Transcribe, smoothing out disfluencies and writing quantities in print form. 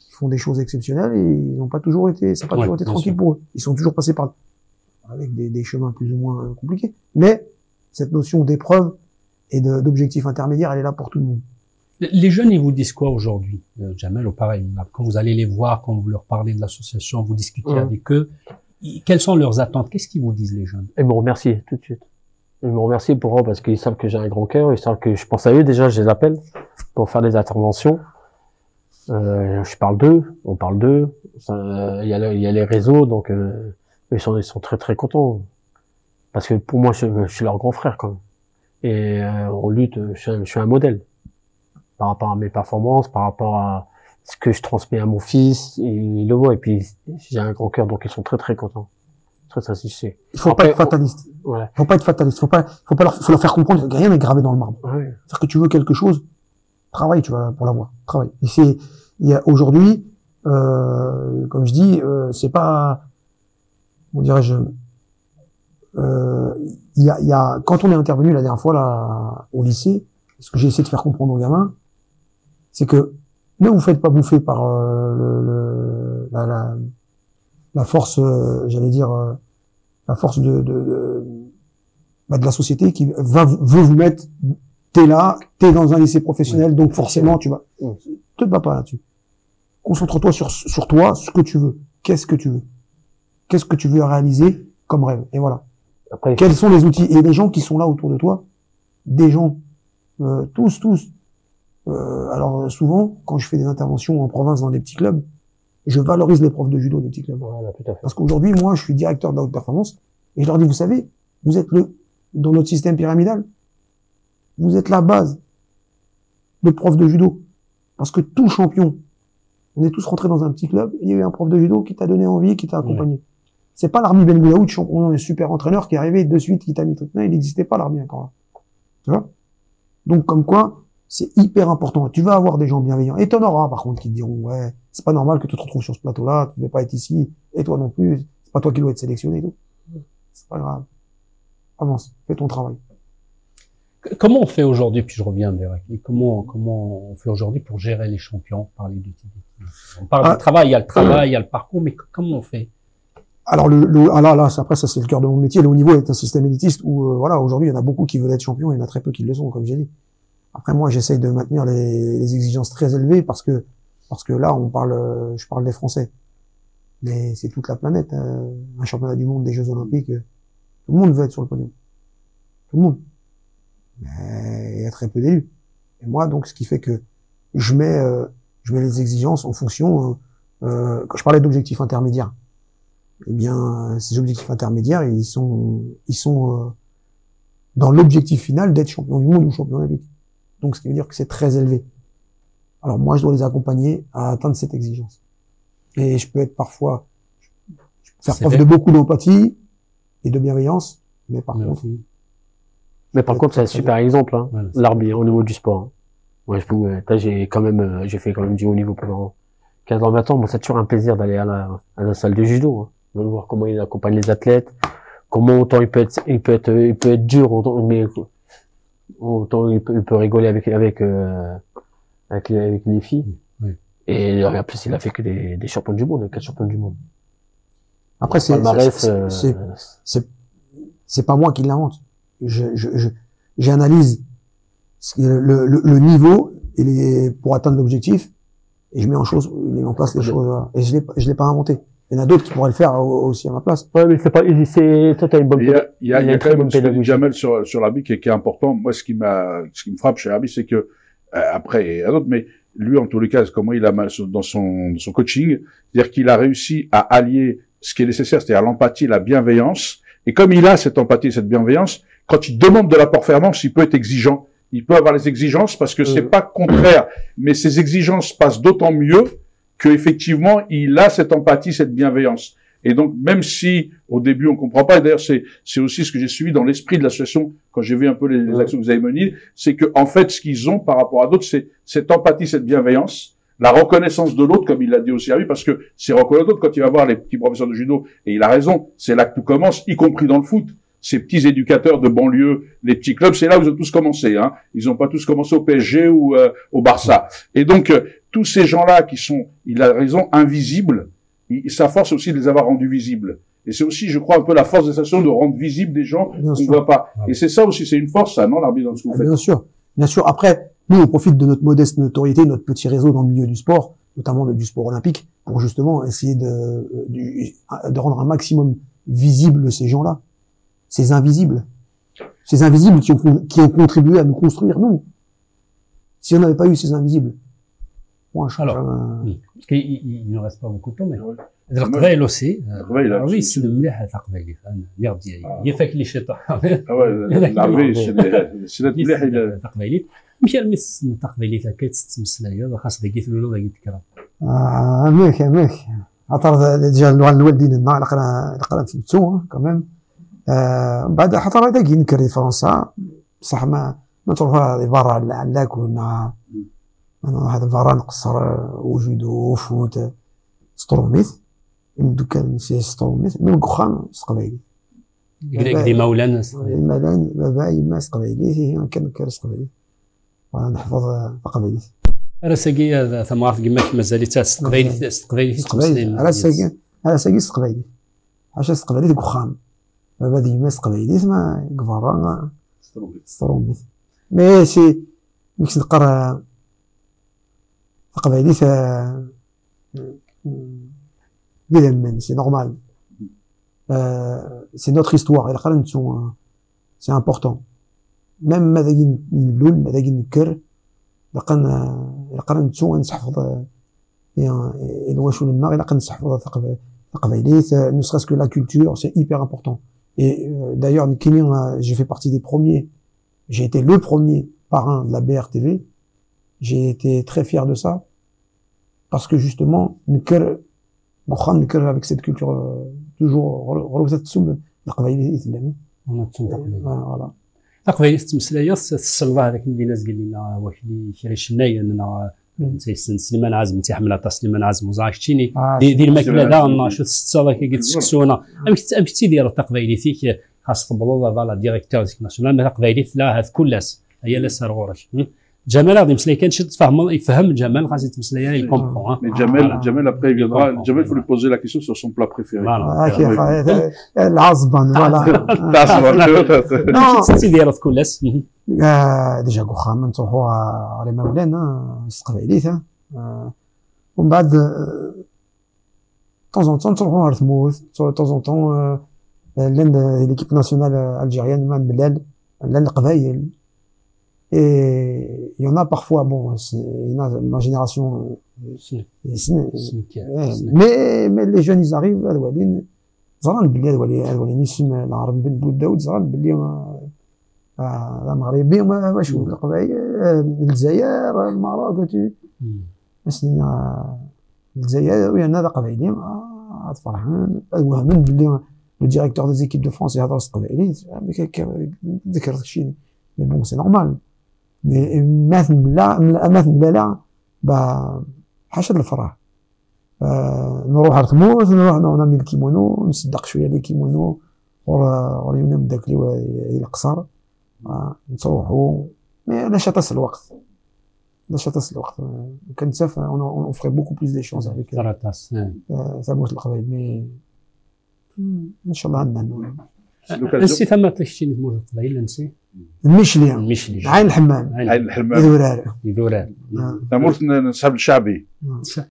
font des choses exceptionnelles et ils n'ont pas toujours été, ça n'a pas toujours été tranquille pour eux. Ils sont toujours passés par, avec des chemins plus ou moins compliqués. Mais cette notion d'épreuve et d'objectif intermédiaire, elle est là pour tout le monde. Les jeunes, ils vous disent quoi aujourd'hui, Jamel, ou pareil, quand vous allez les voir, quand vous leur parlez de l'association, vous discutez avec eux, quelles sont leurs attentes? Qu'est-ce qu'ils vous disent, les jeunes? Ils me remercient tout de suite. Ils me remercient pour eux parce qu'ils savent que j'ai un grand cœur, ils savent que je pense à eux déjà, je les appelle pour faire des interventions. Je parle d'eux, on parle d'eux. Il y a les réseaux, donc ils sont très très contents parce que pour moi, je suis leur grand frère quand même. Et on lutte, je suis un modèle par rapport à mes performances, par rapport à ce que je transmets à mon fils, il le voit, et puis j'ai un grand cœur, donc ils sont très très contents. Très satisfaits. Il faut pas être fataliste. Ouais. Faut pas être fataliste. Faut leur faire comprendre que rien n'est gravé dans le marbre. Ouais. C'est-à-dire que tu veux quelque chose, travaille, tu vas pour l'avoir. Travaille. Et il y a aujourd'hui, comme je dis, c'est pas, comment dirais-je, il y a, quand on est intervenu la dernière fois là au lycée, ce que j'ai essayé de faire comprendre aux gamins, c'est que ne vous faites pas bouffer par la force, j'allais dire, la force de la société qui veut vous mettre, t'es là, t'es dans un lycée professionnel, donc forcément tu vas, te bats pas là-dessus. Concentre-toi sur toi, ce que tu veux. Qu'est-ce que tu veux? Qu'est-ce que tu veux réaliser comme rêve? Et voilà. Après, quels sont les outils? Et les gens qui sont là autour de toi, des gens, tous. Alors souvent, quand je fais des interventions en province dans des petits clubs, je valorise les profs de judo des petits clubs. Voilà, tout à fait. Parce qu'aujourd'hui, moi, je suis directeur de la haute performance, et je leur dis, vous savez, vous êtes dans notre système pyramidal, vous êtes la base de profs de judo. Parce que tout champion, on est tous rentrés dans un petit club, et il y a eu un prof de judo qui t'a donné envie, qui t'a accompagné. C'est pas l'Armi Ben Moulaoud, champion et super entraîneur, qui est arrivé de suite, qui t'a mis truc. Non, il n'existait pas l'Armi encore là. Tu vois? Donc, comme quoi, c'est hyper important. Tu vas avoir des gens bienveillants. Et t'en auras, par contre, qui te diront, ouais, c'est pas normal que tu te retrouves sur ce plateau-là, tu ne devais pas être ici, et toi non plus, c'est pas toi qui dois être sélectionné et tout. C'est pas grave. Avance, fais ton travail. Comment on fait aujourd'hui, puis je reviens vers comment on fait aujourd'hui pour gérer les champions, parler de on parle du travail, il y a le travail, il y a le parcours, mais comment on fait? Alors après ça c'est le cœur de mon métier. Le haut niveau est un système élitiste où voilà, aujourd'hui il y en a beaucoup qui veulent être champions, il y en a très peu qui le sont, comme j'ai dit. Après moi j'essaye de maintenir les exigences très élevées parce que là je parle des Français, mais c'est toute la planète. Un championnat du monde, des Jeux Olympiques, tout le monde veut être sur le podium, tout le monde. Mais il y a très peu d'élus. Et moi donc ce qui fait que je mets les exigences en fonction. Quand je parlais d'objectifs intermédiaires, eh bien, ces objectifs intermédiaires, ils sont dans l'objectif final d'être champion du monde ou champion olympique. Donc, ce qui veut dire que c'est très élevé. Alors, moi, je dois les accompagner à atteindre cette exigence. Et je peux être parfois, faire preuve de beaucoup d'empathie et de bienveillance, mais par contre, c'est un super exemple, hein, voilà, l'arbitre au niveau du sport. Hein. Moi, j'ai fait quand même du haut niveau pendant 15 ans, 20 ans. Moi, c'est toujours un plaisir d'aller à la salle de judo. Hein. De voir comment il accompagne les athlètes, comment autant il peut être dur, mais autant il peut rigoler avec les filles. Oui. Et en plus, il a fait que des champions du monde, 4 champions du monde. Après, c'est pas moi qui l'invente. J'analyse le niveau pour atteindre l'objectif et je mets en place les choses. Et je l'ai pas inventé. Il y en a d'autres qui pourraient le faire aussi à ma place. Ouais, mais toi, t'as une bonne pédagogie. Il y a quand même ce que dit Jamel sur l'Arbi qui est important. Moi, ce qui me frappe chez l'Arbi, c'est que, après, il y a d'autres, mais lui, en tous les cas, comment il a dans son coaching, c'est-à-dire qu'il a réussi à allier ce qui est nécessaire, c'est-à-dire l'empathie, la bienveillance. Et comme il a cette empathie, cette bienveillance, quand il demande de la performance, il peut être exigeant. Il peut avoir les exigences parce que c'est pas contraire, mais ces exigences passent d'autant mieux que effectivement il a cette empathie, cette bienveillance. Et donc même si au début on comprend pas, et d'ailleurs c'est aussi ce que j'ai suivi dans l'esprit de l'association quand j'ai vu un peu les actions que vous avez menées, c'est que en fait ce qu'ils ont par rapport à d'autres, c'est cette empathie, cette bienveillance, la reconnaissance de l'autre, comme il l'a dit aussi à lui, parce que c'est reconnaître l'autre quand il va voir les petits professeurs de judo, et il a raison, c'est là que tout commence, y compris dans le foot. ces petits éducateurs de banlieue, les petits clubs, c'est là où ils ont tous commencé. Hein. Ils n'ont pas tous commencé au PSG ou au Barça. Et donc, tous ces gens-là qui sont, il a raison, invisibles, sa force aussi de les avoir rendus visibles. Et c'est aussi, je crois, un peu la force des associations de rendre visibles des gens qu'on ne voit pas. Et c'est ça aussi, c'est une force, ça, non, l'arbitre, dans ce que vous faites. Bien sûr, bien sûr. Après, nous, on profite de notre modeste notoriété, notre petit réseau dans le milieu du sport, notamment du sport olympique, pour justement essayer de rendre un maximum visible ces gens-là, ces invisibles qui ont contribué à nous construire, nous. Si on n'avait pas eu ces invisibles, moi, je alors, parce qu'il ne reste pas beaucoup de temps, mais القبائل aussi, oui, c'est مليح القبائل اليرد ديالي هي فاك اللي شيطان العربي سي مليح القبائلي مشى المس القبائلي هكا تستمسلايا خاص داك يثلو داك الكرام ميك عطر ديجا اللغه الوالدين ما قرا فهمتو كمان بعد حطر داك ينكر فرنسا بصح ما تروح برا علاك ولا انا هذا برا نقصر وجودو فوت ستروميث يمدو كان سي ستروميث من قخام قبايلي دي مولانا الملان بابا يما قبايلي هي كان كارس قبايلي وانا نحفظ قبايلي راساكي ثم عرفت كما مازال تقبايلي على ساكي قبايلي علاش قبايلي قخام بابا ديما قبايلي ما كفارا ستروميث مي سي ميكس نقرا قبايلي évidemment, c'est normal. C'est notre histoire. C'est important. Même ماذا نقول ماذا نكر لقنا نحفظ واش ولنا لقنا نحفظ قبايليت ne serait-ce que la culture, c'est hyper important. Et d'ailleurs j'ai fait partie des premiers. J'ai été le premier parrain de la BRTV. J'ai été très fier de ça parce que justement نكر avec cette culture toujours القبائلية voilà القبائلية تمسلايا الصلاه هذاك اللي ناس قال لنا واش اللي شري شنايا اننا نسيسن سليمان عازم انت حمله سليمان عازم وزاكشتيني دي الماكله لا ناشط الصلاه كي تسكسونا امشي ديال التقبايلي فيك خاص تبلو لا ديريكتور ناسيونال ما تقبايلي لا هذ كلاس هي لا سار غورش Jamel غادي يمسلي كان شي يفهم جمال خاص يتمسلي il comprend. Mais Jamel après il viendra. Jamel faut lui poser la question sur son plat préféré. العصبان فوالا. Non, سي ديال كلاس. ديجا قخام نروحوا على مولانا استقبايليت ومن بعد temps en temps نروحوا رثموث temps en temps l'équipe nationale algérienne man Belal القبايل. Et il y en a parfois, bon, il y en a ma génération, mais les jeunes ils arrivent, زران باللي الولين اسم العربي بن بوداود زران باللي المغربي واش القبائل الجزائر المغرب مثلا الجزائر وين هذا قبائلي عاد فرحان وهمن باللي لو ديريكتور دي زيكيب دو فرانس يهضر قبائلي ذكر داك الشيء مي بون سي نورمال مثل لا حاشا الفرح نروح لثموث نروح نعمل الكيمونو نصدق شويه لي كيمونو وريونا من داك القصر نروحوا مي لا شطس الوقت كنت on ferait beaucoup plus des choses avec ثموث القبائل مي ان شاء الله عندنا نسي ثم تشتي ثموث القبائل نسي المشلي عين الحمام يدورار يدورار ثموث نسحب الشعبي